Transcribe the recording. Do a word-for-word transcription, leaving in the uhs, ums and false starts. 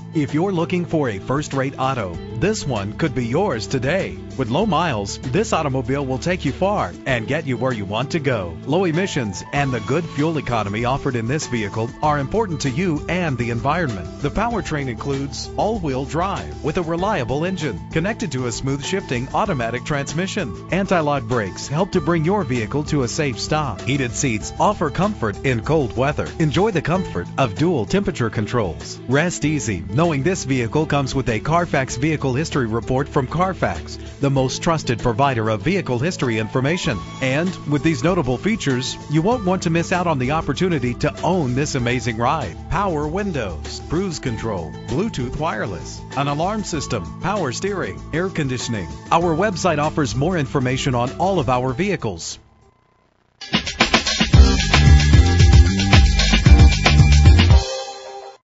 If you're looking for a first-rate auto, this one could be yours today. With low miles, this automobile will take you far and get you where you want to go. Low emissions and the good fuel economy offered in this vehicle are important to you and the environment. The powertrain includes all-wheel drive with a reliable engine connected to a smooth shifting automatic transmission. Anti-lock brakes help to bring your vehicle to a safe stop. Heated seats offer comfort in cold weather. Enjoy the comfort of dual temperature controls. Rest easy knowing this vehicle comes with a Carfax Vehicle History Report from Carfax, the most trusted provider of vehicle history information. And with these notable features, you won't want to miss out on the opportunity to own this amazing ride. Power windows, cruise control, Bluetooth wireless, an alarm system, power steering, air conditioning. Our website offers more information on all of our vehicles.